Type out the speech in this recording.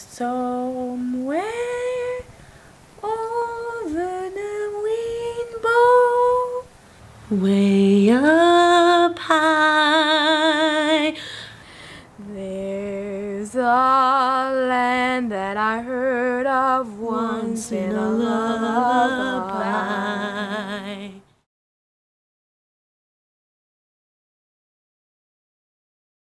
somewhere over the rainbow, way up high, there's a land that I heard of once in a lullaby.